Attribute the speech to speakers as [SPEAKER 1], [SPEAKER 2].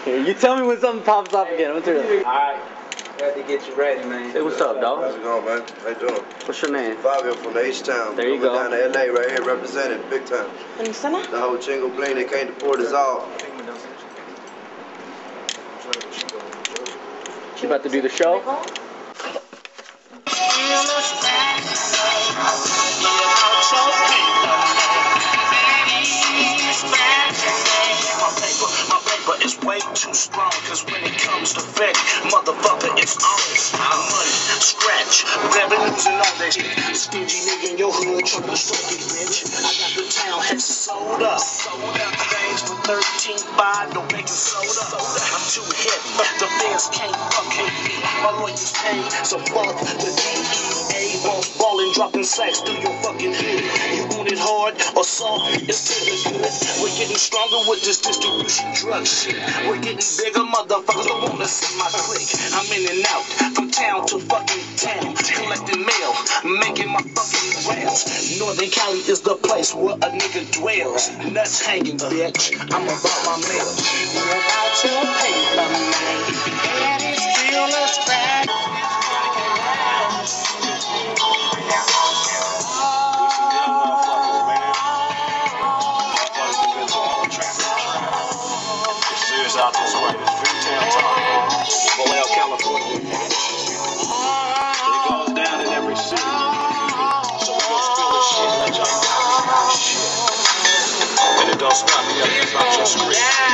[SPEAKER 1] Here, you tell me when something pops up again. What's it?
[SPEAKER 2] Alright. Got to get you ready, man.
[SPEAKER 1] Hey, what's up, dog?
[SPEAKER 3] How's it going, man? How you doing?
[SPEAKER 1] What's your name?
[SPEAKER 3] Fabio from the H-Town.
[SPEAKER 1] There you go.
[SPEAKER 3] Down to LA right here, representing big time. The whole Chingo bling that came to Port is all.
[SPEAKER 1] You about to do the show?
[SPEAKER 4] But it's way too strong, cause when it comes to fake, motherfucker, it's on. Money, scratch, revenues and all that shit. Stingy nigga in your hood, trouble stroking, bitch. I got the town head sold up. Things for 13.5, no baking soda. I'm too heavy, the fans can't fucking me. My lawyers pay, so fuck the DEA. Boss ballin', dropping sacks through your fucking head. You want it hard or soft, it's still good. We're getting stronger with this distribution drug shit. We're getting bigger, motherfuckers don't wanna see my clique. I'm in and out, from town to fucking town, collecting mail, making my fucking rounds. Northern Cali is the place where a nigga dwells. Nuts hanging, bitch, I'm about my mail. We're about to paper, man, and it's still a stack.
[SPEAKER 5] Out this way, it's Freetown time. Vallejo, California. It goes down in every city. So we're gonna spill this shit, let y'all know this shit. And it don't stop me up about your script.